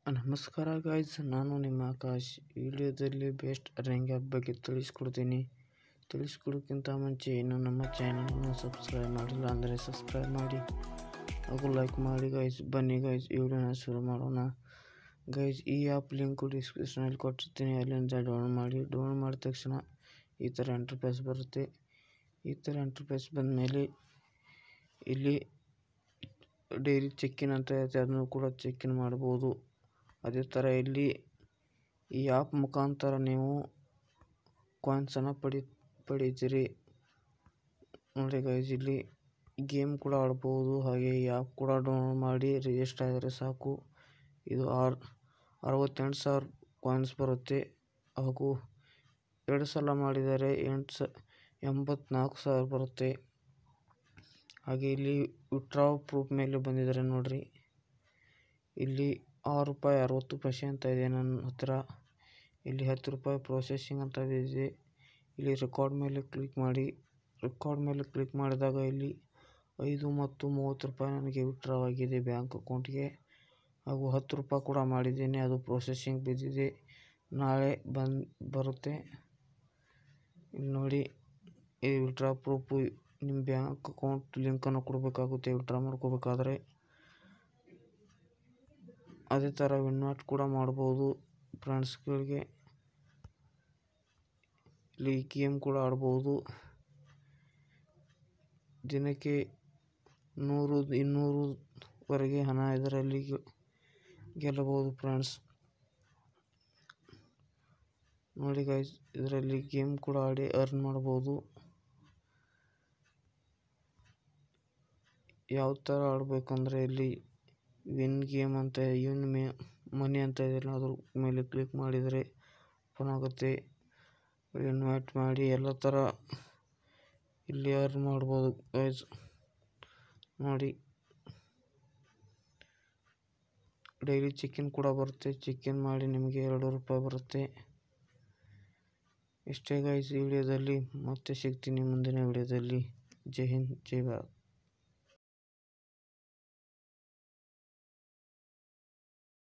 ನಮಸ್ಕಾರ ಗಾಯ್ಸ್, ನಾನು ನಿಮ್ಮ ಆಕಾಶ್. ವಿಡಿಯೋದಲ್ಲಿ ಬೆಸ್ಟ್ ರ್ಯಾಂಕ್ ಆ್ಯಪ್ ಬಗ್ಗೆ ತಿಳಿಸ್ಕೊಡೋಕ್ಕಿಂತ ಮುಂಚೆ ಇನ್ನು ನಮ್ಮ ಚಾನಲನ್ನು ಸಬ್ಸ್ಕ್ರೈಬ್ ಮಾಡಿಲ್ಲ ಅಂದರೆ ಸಬ್ಸ್ಕ್ರೈಬ್ ಮಾಡಿ ಹಾಗೂ ಲೈಕ್ ಮಾಡಿ ಗಾಯ್ಸ್. ಬನ್ನಿ ಗಾಯ್ಸ್, ಈ ವಿಡಿಯೋನ ಶುರು ಮಾಡೋಣ ಗೈಸ್. ಈ ಆ್ಯಪ್ ಲಿಂಕು ಡಿಸ್ಕ್ರಿಪ್ಷನಲ್ಲಿ ಕೊಟ್ಟಿರ್ತೀನಿ, ಅಲ್ಲಿಂದ ಡೌನ್ಲೋಡ್ ಮಾಡಿ. ಡೌನ್ಲೋಡ್ ಮಾಡಿದ ತಕ್ಷಣ ಈ ಥರ ಇಂಟರ್ಫೇಸ್ ಬರುತ್ತೆ. ಈ ಥರ ಇಂಟರ್ಫೇಸ್ ಬಂದಮೇಲೆ ಇಲ್ಲಿ ಡೈಲಿ ಚೆಕ್ಕಿನ್ ಅಂತ ಇರುತ್ತೆ, ಅದನ್ನು ಕೂಡ ಚೆಕ್ಕಿನ್ ಮಾಡ್ಬೋದು. ಅದೇ ಥರ ಇಲ್ಲಿ ಈ ಆ್ಯಪ್ ಮುಖಾಂತರ ನೀವು ಕಾಯಿನ್ಸನ್ನು ಪಡೀತೀರಿ ನೋಡಿ ಗೈಸ್. ಇಲ್ಲಿ ಗೇಮ್ ಕೂಡ ಆಡ್ಬೋದು, ಹಾಗೆ ಈ ಆ್ಯಪ್ ಕೂಡ ಡೌನ್ಲೋಡ್ ಮಾಡಿ ರಿಜಿಸ್ಟರ್ ಆದರೆ ಸಾಕು. ಇದು 68,000 ಕಾಯಿನ್ಸ್ ಬರುತ್ತೆ, ಹಾಗೂ 2 ಸಲ ಮಾಡಿದರೆ 84,000 ಬರುತ್ತೆ. ಹಾಗೆ ಇಲ್ಲಿ ವಿತ್ಡ್ರಾ ಪ್ರೂಫ್ ಮೇಲೆ ಬಂದಿದ್ದಾರೆ ನೋಡ್ರಿ. ಇಲ್ಲಿ ₹6.60 ಅಂತ ಇದೆ ನನ್ನ ಹತ್ರ. ಇಲ್ಲಿ ₹10 ಪ್ರೊಸೆಸಿಂಗ್ ಅಂತ ಇದೆ. ಇಲ್ಲಿ ರೆಕಾರ್ಡ್ ಮೇಲೆ ಕ್ಲಿಕ್ ಮಾಡಿ. ರೆಕಾರ್ಡ್ ಮೇಲೆ ಕ್ಲಿಕ್ ಮಾಡಿದಾಗ ಇಲ್ಲಿ ₹5 ಮತ್ತು ₹30 ನನಗೆ ವಿತ್ಡ್ರಾ ಆಗಿದೆ ಬ್ಯಾಂಕ್ ಅಕೌಂಟ್ಗೆ. ಹಾಗೂ ₹10 ಕೂಡ ಮಾಡಿದ್ದೇನೆ, ಅದು ಪ್ರೊಸೆಸಿಂಗ್ ಬಿದ್ದಿದೆ. ನಾಳೆ ಬರುತ್ತೆ. ಇಲ್ಲಿ ನೋಡಿ, ಈ ವಿತ್ಡ್ರಾ ಪ್ರೂಫ್ ನಿಮ್ಮ ಬ್ಯಾಂಕ್ ಅಕೌಂಟ್ ಲಿಂಕನ್ನು ಕೊಡಬೇಕಾಗುತ್ತೆ ವಿತ್ಡ್ರಾ ಮಾಡ್ಕೋಬೇಕಾದ್ರೆ. ಅದೇ ಥರ ಇನ್ವೈಟ್ ಕೂಡ ಮಾಡ್ಬೋದು ಫ್ರೆಂಡ್ಸ್ಗಳಿಗೆ. ಇಲ್ಲಿ ಗೇಮ್ ಕೂಡ ಆಡ್ಬೋದು. ದಿನಕ್ಕೆ 100-200ವರೆಗೆ ಹಣ ಇದರಲ್ಲಿ ಗೆಲ್ಲಬಹುದು ಫ್ರೆಂಡ್ಸ್. ನೋಡಿ ಗೈಸ್, ಇದರಲ್ಲಿ ಗೇಮ್ ಕೂಡ ಆಡಿ ಅರ್ನ್ ಮಾಡ್ಬೋದು. ಯಾವ ಥರ ಆಡಬೇಕಂದ್ರೆ ಇಲ್ಲಿ ವಿನ್ ಗೇಮ್ ಅಂತ ಮನಿ ಅಂತ ಇದೆಯಲ್ಲ, ಅದ್ರ ಮೇಲೆ ಕ್ಲಿಕ್ ಮಾಡಿದರೆ ಓಪನ್ ಆಗುತ್ತೆ. ಇನ್ವೈಟ್ ಮಾಡಿ ಎಲ್ಲ ಥರ ಇಲ್ಲಿ ಅರ್ನ್ ಮಾಡ್ಬೋದು ಗೈಸ್. ನೋಡಿ, ಡೈಲಿ ಚೆಕ್ಕಿನ್ ಕೂಡ ಬರುತ್ತೆ. ಚೆಕ್ಕಿನ್ ಮಾಡಿ ನಿಮಗೆ ₹2 ಬರುತ್ತೆ. ಇಷ್ಟೇ ಗೈಸ್ ಈ ವಿಡಿಯೋದಲ್ಲಿ. ಮತ್ತೆ ಸಿಗ್ತೀನಿ ಮುಂದಿನ ವಿಡಿಯೋದಲ್ಲಿ. ಜೈ ಹಿಂದ್, ಜೈ ಭಾರತ್.